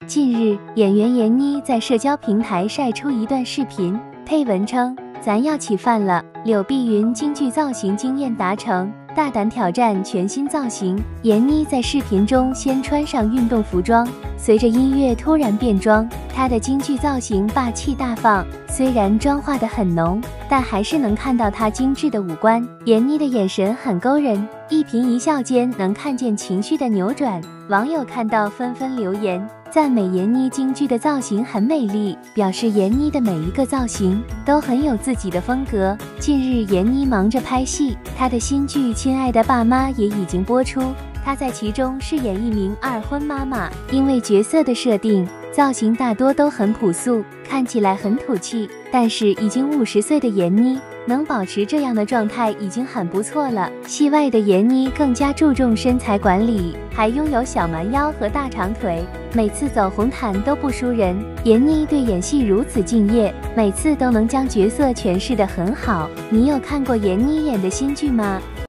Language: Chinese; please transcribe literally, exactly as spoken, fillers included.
近日，演员闫妮在社交平台晒出一段视频，配文称：“咱要起饭了，柳碧云京剧造型经验达成，大胆挑战全新造型。”闫妮在视频中先穿上运动服装，随着音乐突然变装，她的京剧造型霸气大放。虽然妆化得很浓，但还是能看到她精致的五官。闫妮的眼神很勾人，一颦一笑间能看见情绪的扭转。网友看到纷纷留言，赞美闫妮京剧的造型很美丽，表示闫妮的每一个造型都很有自己的风格。近日，闫妮忙着拍戏，她的新剧《亲爱的爸妈》也已经播出，她在其中饰演一名二婚妈妈。因为角色的设定，造型大多都很朴素，看起来很土气，但是已经五十岁的闫妮能保持这样的状态已经很不错了。戏外的闫妮更加注重身材管理，还拥有小蛮腰和大长腿，每次走红毯都不输人。闫妮对演戏如此敬业，每次都能将角色诠释得很好。你有看过闫妮演的新剧吗？